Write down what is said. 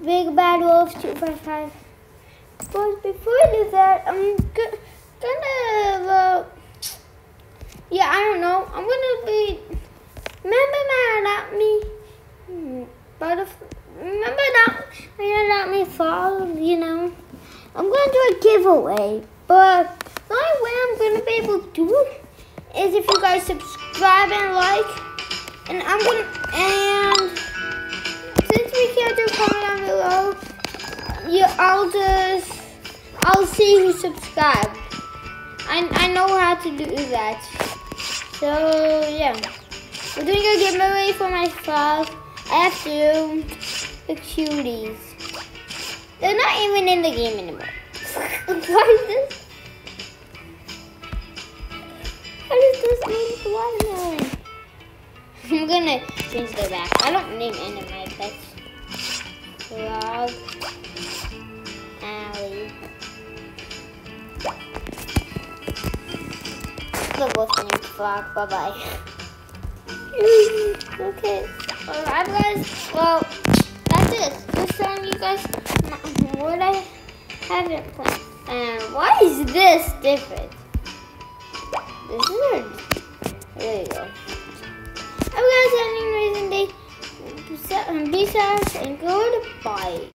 Big Bad Wolf 255. But before I do that, I'm gonna, yeah, I don't know. I'm gonna be, remember my Adopt Me? Remember that my Adopt Me fall, you know? I'm gonna do a giveaway, but the only way I'm gonna be able to do it is if you guys subscribe and like, and since we can't do comment down below, I'll see who subscribed. I know how to do that. So yeah, we're doing a giveaway for my frog. I have the cuties. They're not even in the game anymore. What is this? What is this mean? Watermelon. I'm gonna change the back. I don't name any of my pets. Frog. Allie. They're both named Frog. Bye bye. Okay. Alright, guys. Well, that's it. Just showing you guys what I haven't planned. And why is this different? This is weird. There you go. Have you guys had an amazing day? Be safe and goodbye.